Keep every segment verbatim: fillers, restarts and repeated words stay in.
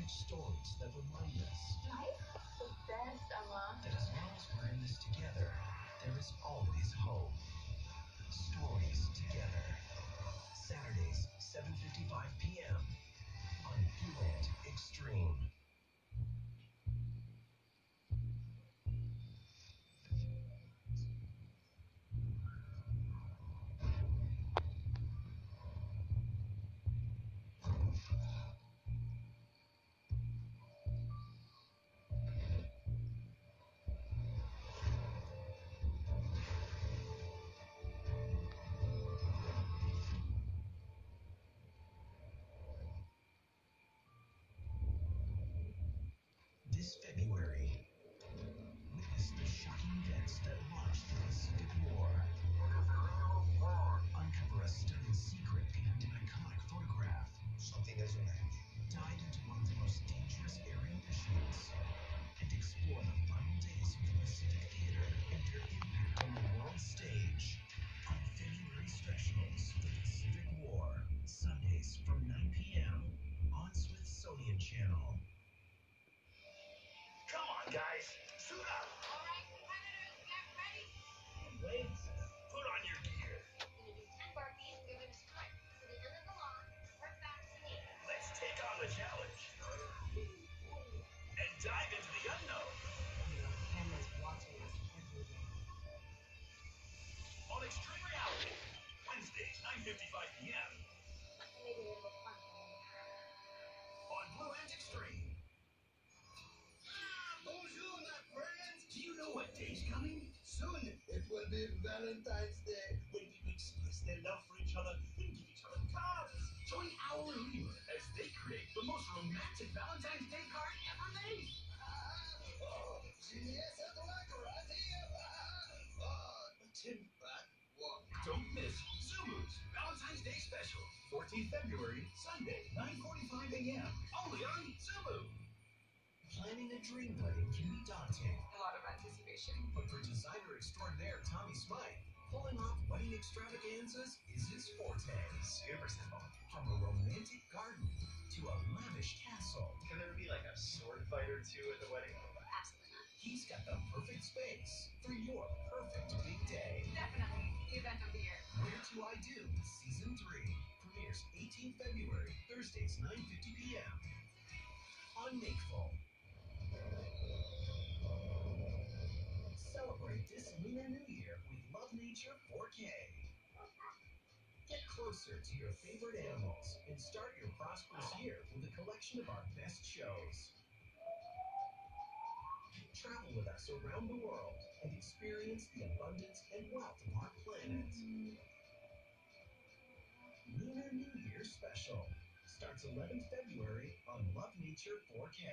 rich stories that remind us Life? The best, Emma. that as long as we're in this together, there is always hope. Stories Together. Saturdays, seven fifty-five p m on Blueland Extreme. This February, witness the shocking events that launched the Pacific War. Uncover a stunning secret behind an iconic photograph. Something doesn't match. Dive into one of the most dangerous aerial missions and explore the final days of the Pacific Theater and their impact on the world stage. On February specials, The Pacific War, Sundays from nine p m on Smithsonian Channel. Come on, guys. Suit up. All right, competitors, get ready. Wait. Put on your gear. We're gonna do ten burpees. We're gonna sprint to the end of the lawn. We're vaccinated. Let's take on the challenge. And dive into the unknown. Cameras watching us everywhere. On Extreme Reality. Wednesdays, nine fifty-five p m Maybe a little fun. on Blue Ant Extreme. Bonjour, my friends. Do you know what day's coming? Soon it will be Valentine's Day. When people express their love for each other and give each other cards. Join our Leader as they create the most romantic Valentine's Day card ever made. Oh, genius at the macaroni. Oh, Tim Bat Walk. Don't miss Zumu's Valentine's Day Special. fourteenth February, Sunday, nine forty-five a m Only on Zumu. Planning a dream wedding can be daunting, A lot of anticipation. but for designer extraordinaire Tommy Smythe, pulling off wedding extravaganzas is his forte. Super simple. From a romantic garden to a lavish castle, Can there be like a sword fight or two at the wedding? Absolutely not. he's got the perfect space for your perfect big day. Definitely the event of the year. Where to I Do Season three premieres eighteenth February, Thursdays, nine fifty p m on Makeful. Celebrate this Lunar New Year with Love Nature four K. Get closer to your favorite animals and start your prosperous year with a collection of our best shows. Travel with us around the world and experience the abundance and wealth of our planet. Lunar New Year Special starts eleventh February on Love Nature four K.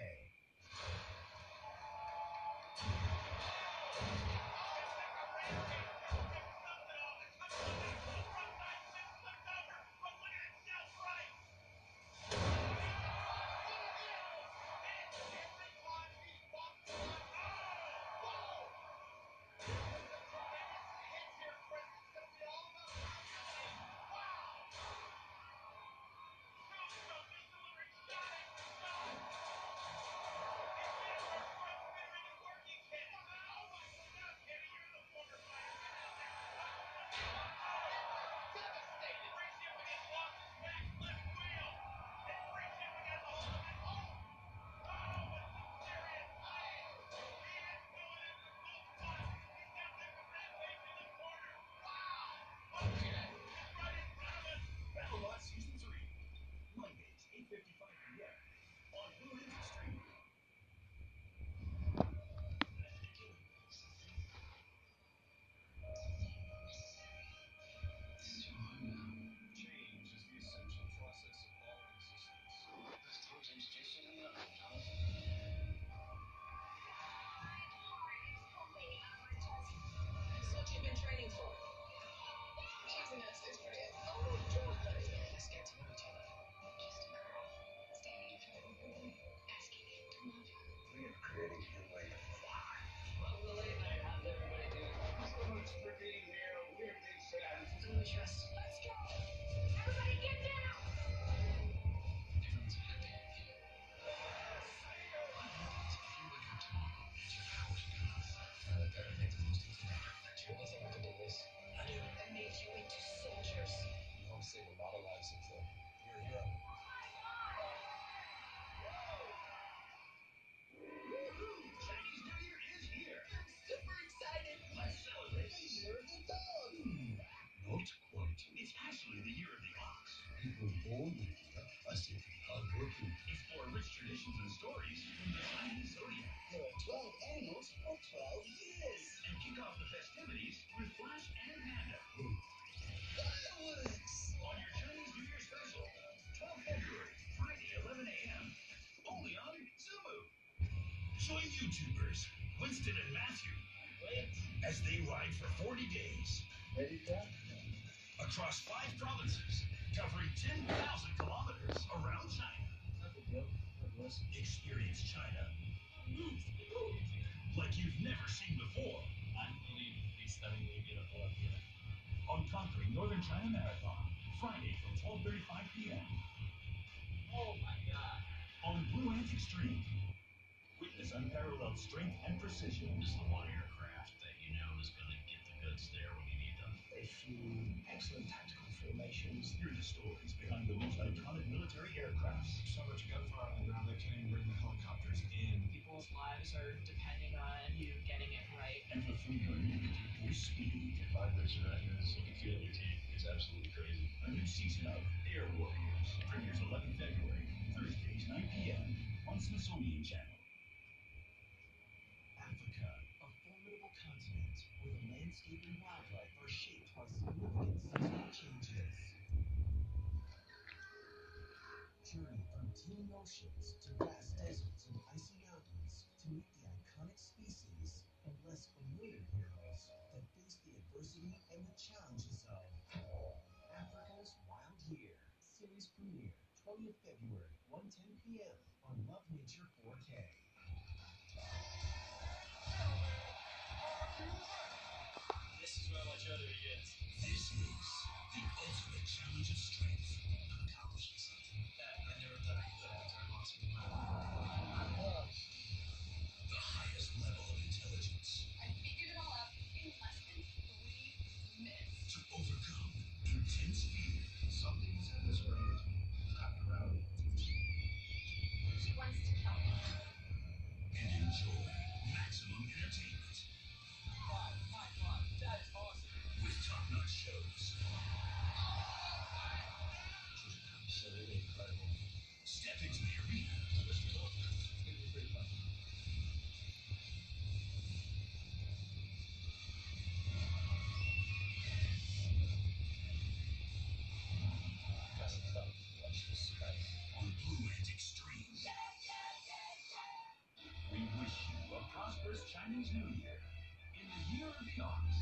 Mongolia, Pacific hardworking. Explore rich traditions and stories from the Chinese zodiac. There are twelve animals for twelve years. And kick off the festivities with Flash and Panda Fireworks! on your Chinese New Year special. twelfth of February, Friday, eleven a.m. Only on Zumu. Join YouTubers Winston and Matthew as they ride for forty days Ready, Pat? across five provinces, covering ten thousand kilometers around China. Not a big deal. God bless. Experience China like you've never seen before Unbelievably stunningly beautiful up here. on Conquering Northern China Marathon, Friday from twelve thirty-five p.m. Oh my god. on Blue Ant Extreme. Witness unparalleled strength and precision. This is the one aircraft that you know is going to get the goods there when you need them. They flew excellent tactical formations. Hear the stories behind the most iconic military aircrafts. So much gunfire on the ground they can't even bring the helicopters in. People's lives are depending on you getting it right. And for free unlimited speed. Vibration right here is you can feel it in your teeth. It's absolutely crazy. A new season of Air Warriors premieres eleventh of February, Thursdays, nine p.m. on Smithsonian Channel. Africa, a formidable continent where the landscape and wildlife are shaped by significant seasonal changes. Journey from teeming oceans to vast deserts and icy mountains to meet the iconic species and less familiar heroes that face the adversity and the challenges of Africa's Wild Year. Series premiere, twentieth of February, one ten p.m. on Love Nature four K. This is what I want you to get. This is the ultimate challenge of strength. I'm accomplishing something that I never thought I could after I lost my mom. The highest level of intelligence I figured it all out in less than three minutes. to overcome intense fear Something's in this range. Not around. She wants to kill me. and enjoy maximum entertainment My, my God, that is awesome. with top-notch shows. Absolutely incredible. Step into the arena It's gonna be pretty fun. Custom stuff. Watch this space. on Blue Ant Extreme. We wish you a prosperous Chinese New Year in the year of the ox.